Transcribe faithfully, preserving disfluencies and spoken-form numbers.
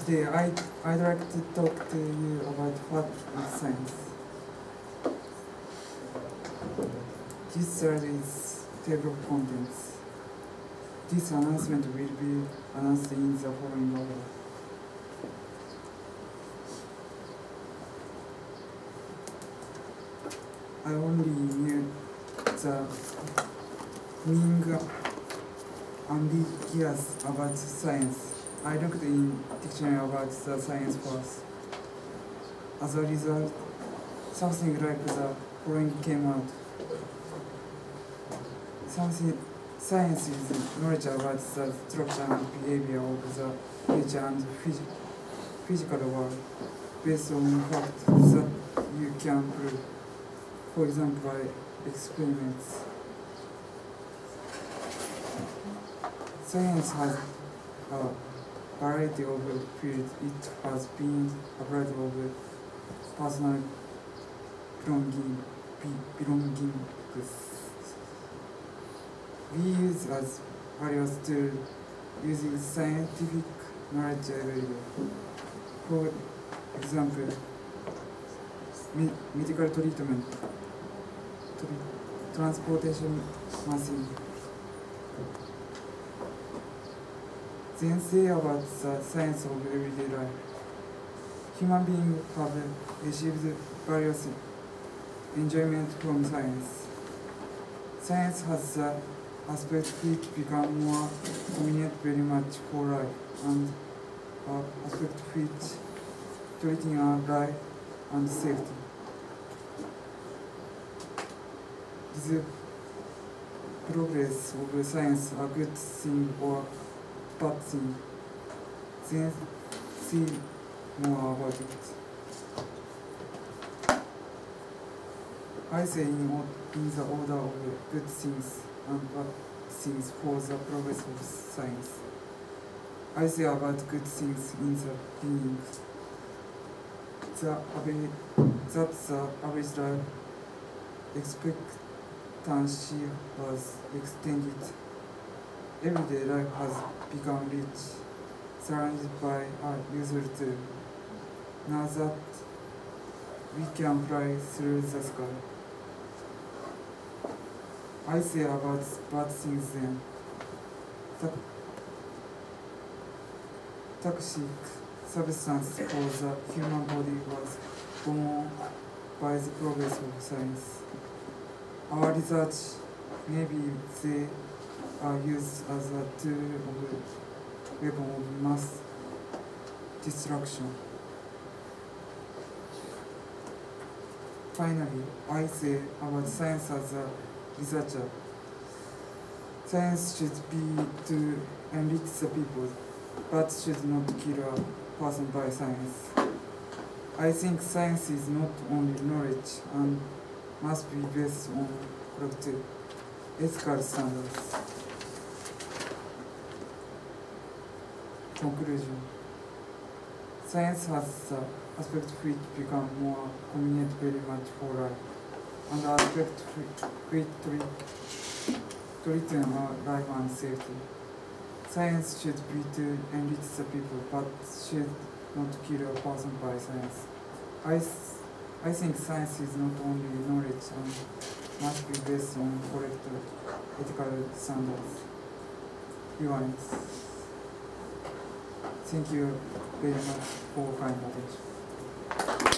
Today, I, I'd like to talk to you about what is science. Hitzer is table of contents. This announcement will be announced in the following order. I only knew the meaning ambiguous about science. I looked in dictionary about the science first. As a result, something like the following came out. Something, science is knowledge about the structure and behavior of the nature and phys physical world based on facts that you can prove, for example, by experiments. Science has a variety of fields. It has been a variety of personal belonging, belongings. We use as various tools using scientific knowledge every day. For example, me medical treatment, transportation machine. Then say about the science of everyday life. Human beings have received various enjoyment from science. Science has the aspect which become more convenient very much for life, and uh, aspect which treating our life and safety. This progress of science a good thing or bad thing? Then see more about it. I say in, in the order of good things and bad things for the progress of science. I say about good things in the beginning. The average, that the average life expectancy was extended. Everyday life has become rich, surrounded by our usual tool. Now that we can fly through the sky. I say about bad things then. Toxic substance for the human body was born by the progress of science. Our research, maybe they are used as a tool of weapon of mass destruction. Finally, I say about science as a researcher. Science should be to enrich the people, but should not kill a person by science. I think science is not only knowledge and must be based on correct ethical standards. Conclusion. Science has the aspect which become more convenient very much for life, and the aspect which threaten our life and safety. Science should be to enrich the people, but should not kill a person by science. I, I think science is not only knowledge and must be based on correct ethical standards. Nuance. Thank you very much for kind attention.